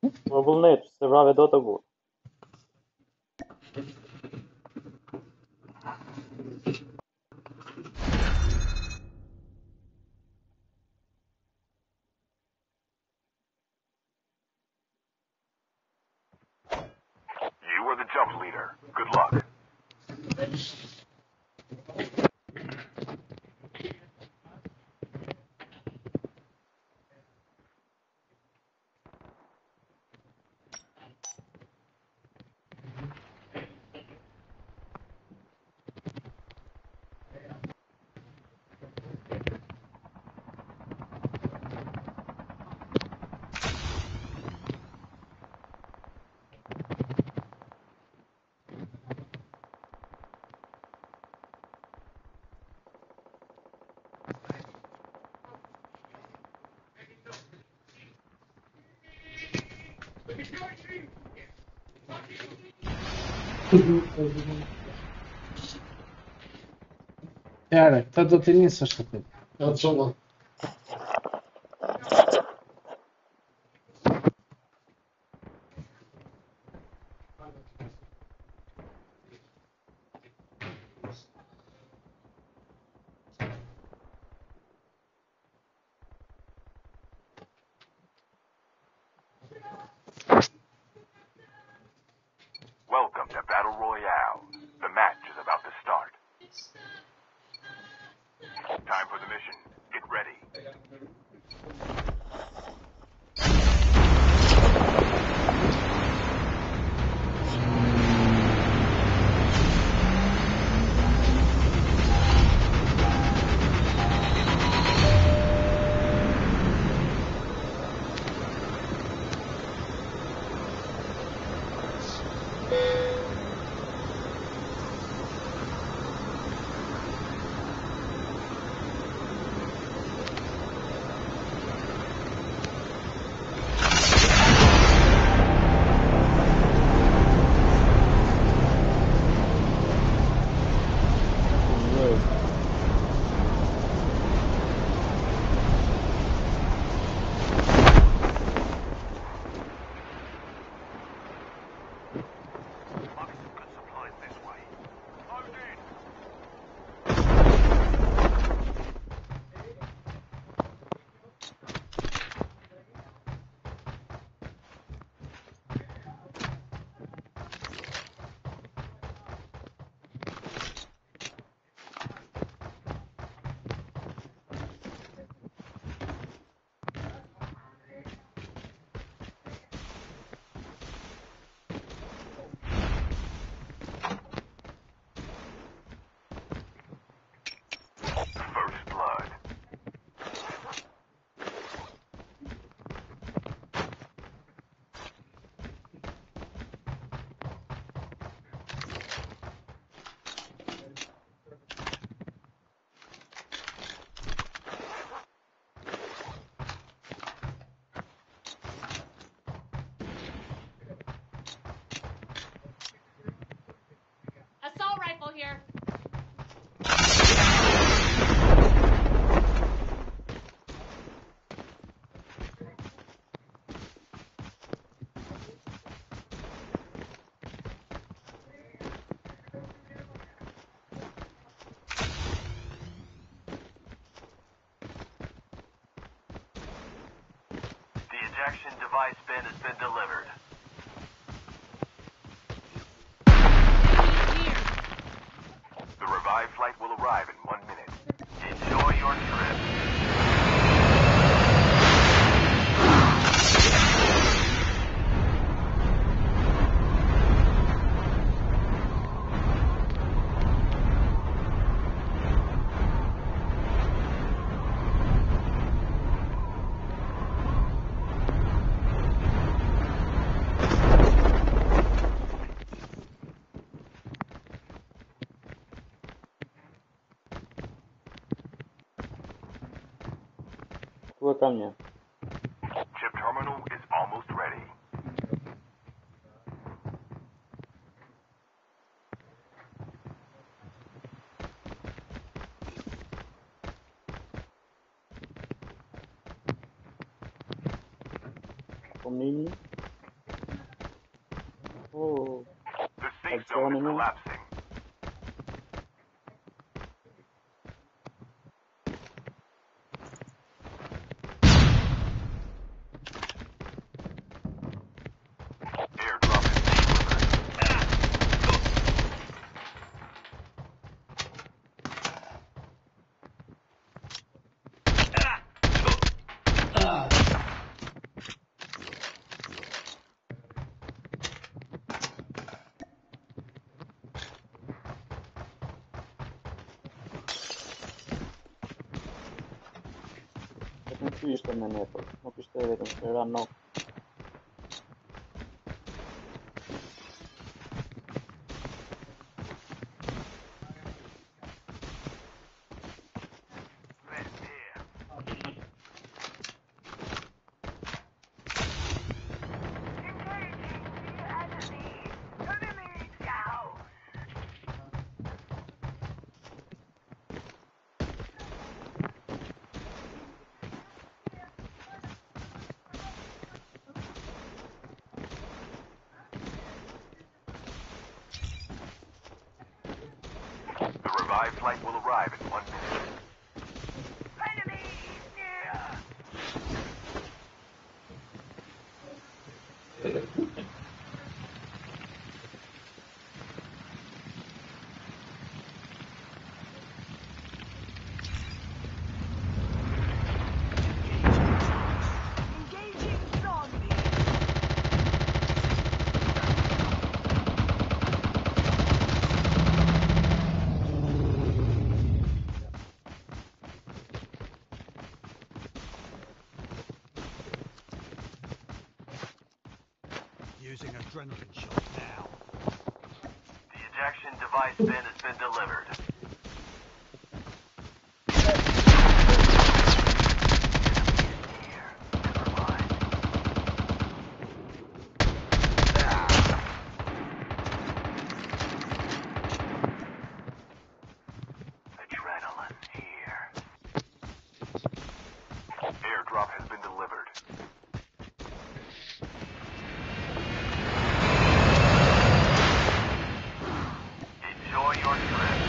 Глобалнет, se vrave do të gut. You are the jump leader. Good luck. Jare, këtë do t'i nisësh aty. Ja, çova. Welcome to Battle Royale. The match is about to start. Time for the mission. Get ready. First blood. Assault rifle here. The ejection device bin has been delivered. Here. The revived flight will arrive in 1 minute. Enjoy your trip. Tu e kam një. Chip terminal is almost ready. Po mini. is Running in. collapsing. Airdrop is Et nyt syistä menee tuolla. Mä pistän vetän, se ei rannou. The revived flight will arrive in 1 minute. Using adrenaline shot now. The ejection device bin has been delivered. Adrenaline here. Airdrop has been delivered. Enjoy your trip.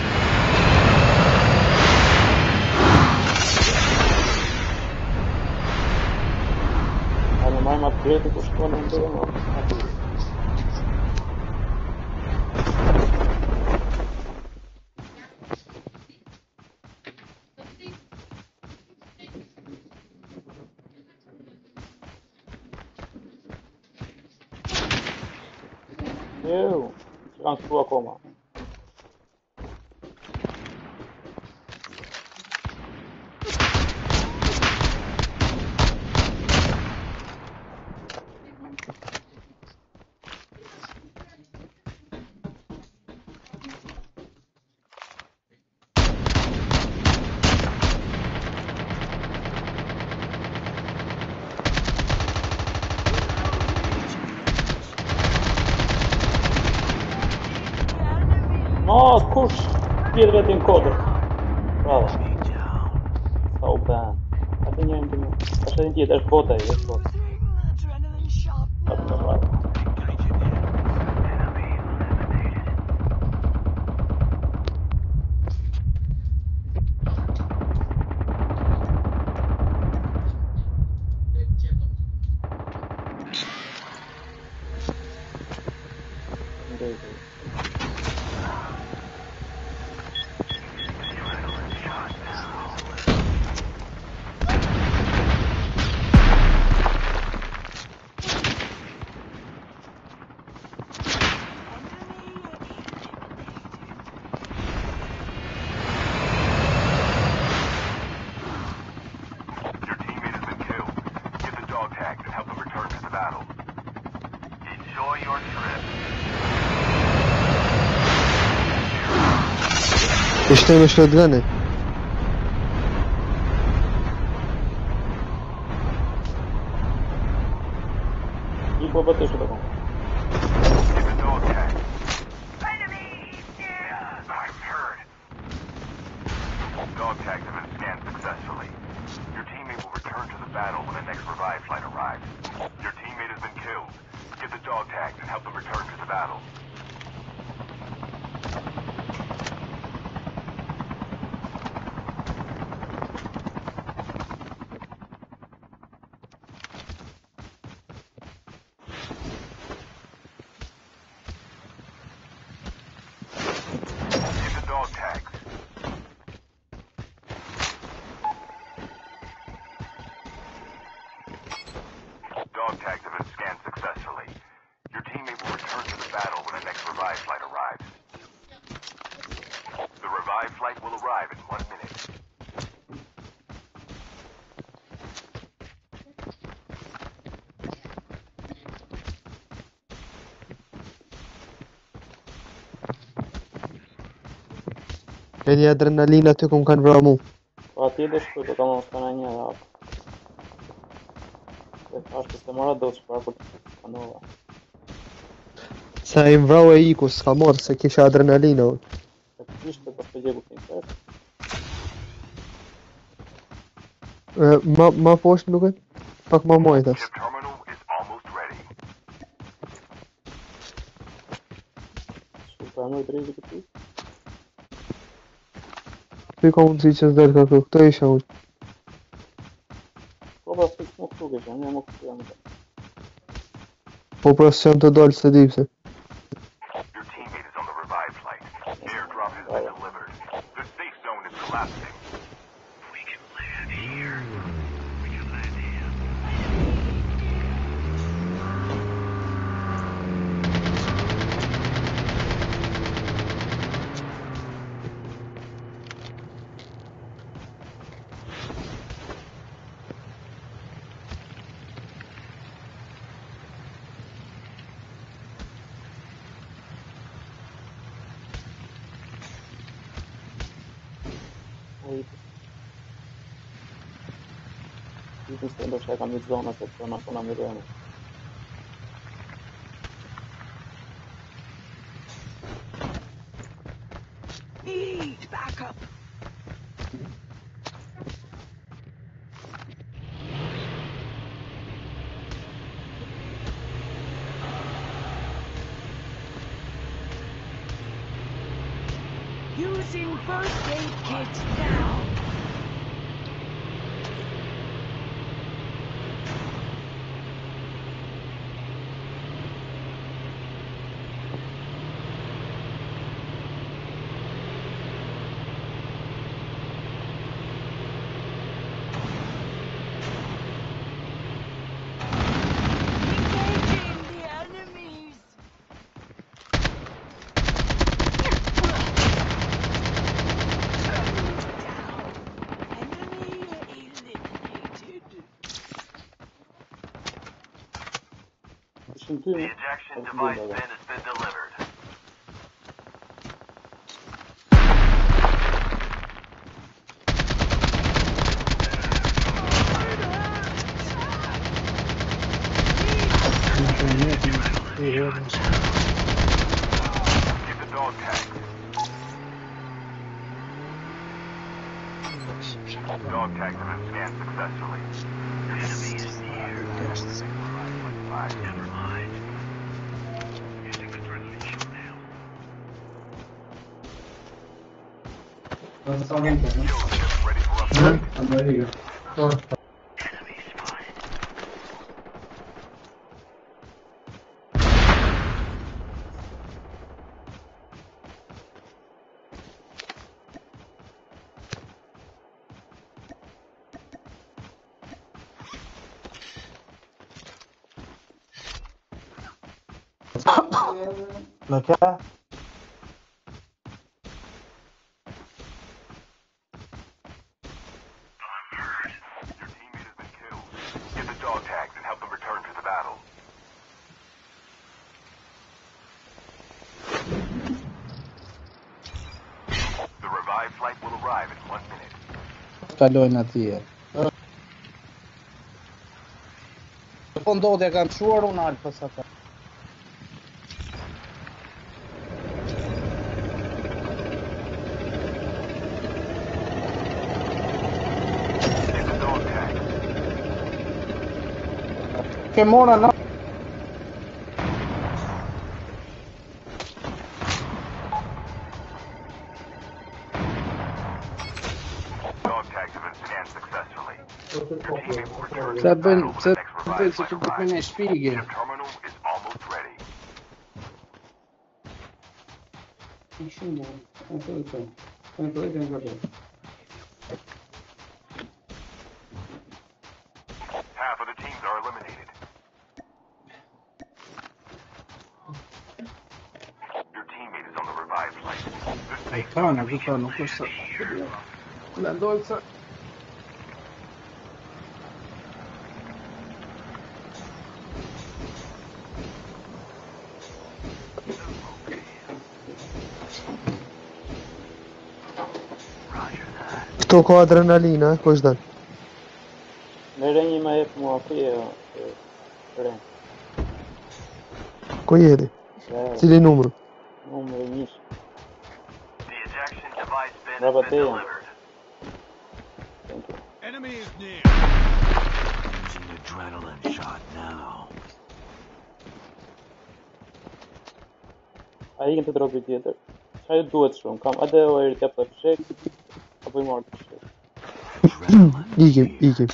Aina maailman kriitikus koneen tuolla. Joo, se on tuo koma. No, kush! Piedretin kodę. Brawo. So bad. A ty nie wiem, gdzie... Jeszcze nie też bota jest bot. Dobra, brawo. Your teammate has been killed. Get the dog tags and help them return to the battle. Enjoy your trip. Jeszcze ośrodlony. I było też taką. Get the dog tags. I'm hurt. Dog tags have been scanned successfully. Your teammate will return to the battle when the next revive flight arrives. Your teammate has been killed. Get the dog tags and help them return to the battle. E një adrenalina aty ku më kanë vramu. Pa ti dhe shkruaj, do ka mos kanë një hap. Dhe thashtë se mora do të shpar kur të skanova. Sa i më vrau e iku, s'ka marrë se kisha adrenalina. Se kishte pas të gjeku të një Ma poshtë nuk e? Pak ma majtas. Chip terminal is almost ready. Super më drejtë këtu. Ty ka mundësi që s'del ka këtu, këto isha unë. Po pas të më këtu kështë, një më këtu jam të. Po pras që janë të dalë se di pse. Your teammate is on the revive flight. Airdrop has been delivered. The safe zone is collapsing. We can land here. We can land here. Ditën se ndoshta e kam një zona se të në kona më rënë. Need backup. Using first aid kit now. Engaging the enemies. Enemy eliminated. Ishin ty The më. ejection device bin has been delivered. Get the dog tag. Dog tags have been scanned successfully. Enemy is near. Never mind. Using adrenaline shield now. Kill ship ready for upgrade. Enemy spotted. Laka? Your teammate has been killed. Get the dog tags and help them return to the battle. The revived flight will arrive in 1 minute. Kalojnë atje. Po ndodhja kam shuar unë alfa sa ka. Get the dog tags. Ke mora na. Dog tags have been scanned successfully. Your teammate will return to Se the bën, battle when se the next bën revived se flight të bëjmë arrives. në shpigje. Chip terminal is almost ready. Half of the teams are eliminated. Your teammate is on the revived flight. The safe zone Kana, këta nuk është sa. Mendoj se Tô com adrenalina, pois dá. Merë një ma jep mua kuje, Ren. Ku jeti? Cili numër? Numër 1. The ejection device bin Bravo, has been Theo. delivered. Thank you. Enemy is near. Using adrenaline shot now. A i këtë dropi tjetër. Qa ju duhet shumë? Kam edhe o eri t'ja për fshek, apo i marrë të fshek. Ikim.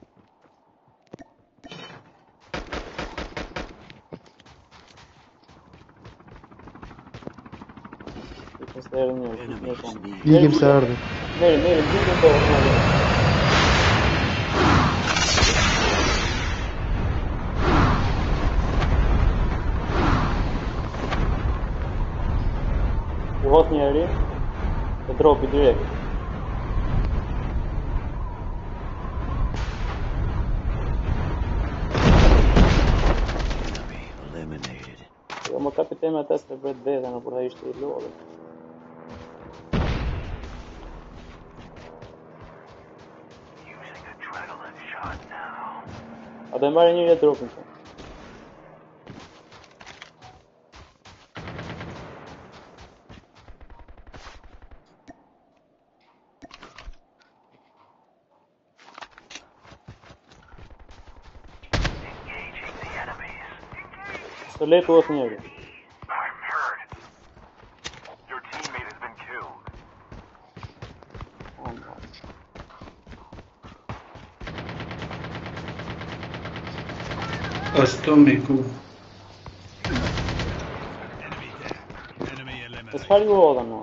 Ikim se erë njërë, ikim njërë tonë. Ikim se ardhi. Meri, gjithë të orë. U hot njeri, e dropi direkt. Enemy eliminated. Jo, më kapitemi atas të bret vete në kur ta ishte i lodhë. Using adrenaline shot now. A do e marrë njëri e dropin që. Engaging the enemies. Së letë u hot njeri. I'm hurt. Your teammate has been killed. Oh, no. Ashtu me ku. Enemy down. Enemy E eliminated. çfarë ju hodha në?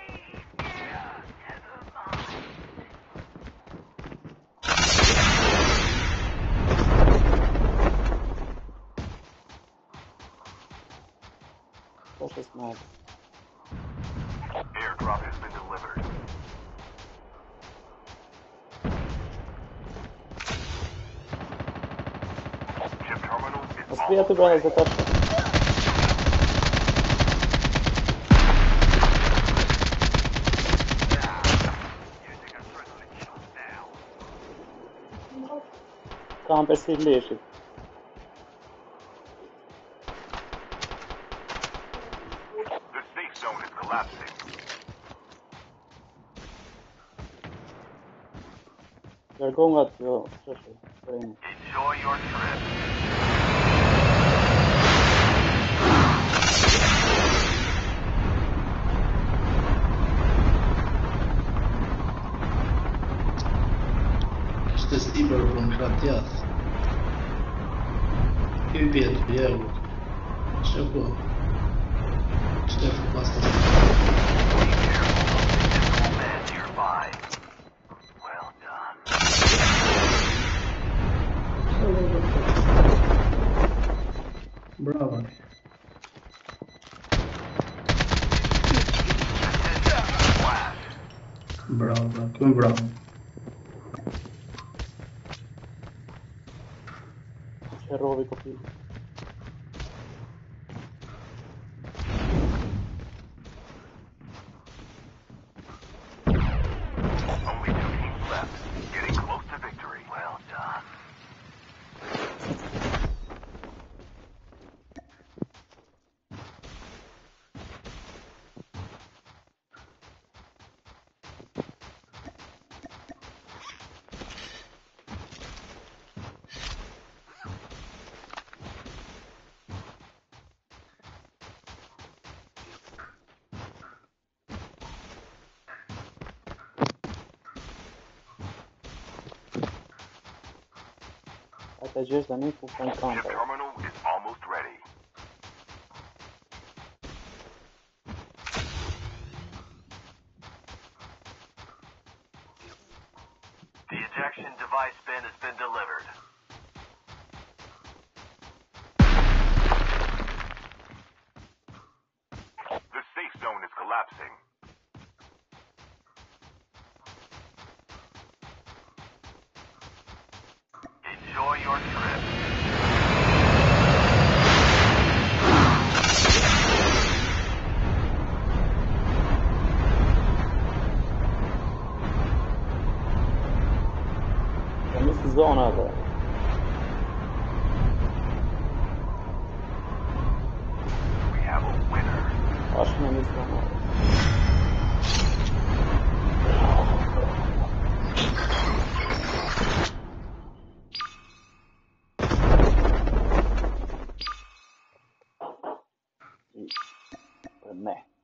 Poshtë sniper. Airdrop has been delivered. Chip terminal is Mos krija të brenda se tash. using adrenaline shot now. Kam përsi leshit. The safe zone is collapsing. Largo nga të jo, qështë, përrejnë. Enjoy your trip. Ishte stiber për në kratjat. Ky pjetë, bjergu. Që po? Që po pas të Man nearby. Well done. Bravo. Bravo, come bravo. Që rovi kopi. Only 2 teams left. Getting close to victory. Well done. Ata gjesh tani ku kanë Chip kampa. terminal is almost ready. The ejection device bin has been delivered. The safe zone is collapsing. Enjoy your trip. Miss zona هذا. We have a winner. عشنا miss zona. مه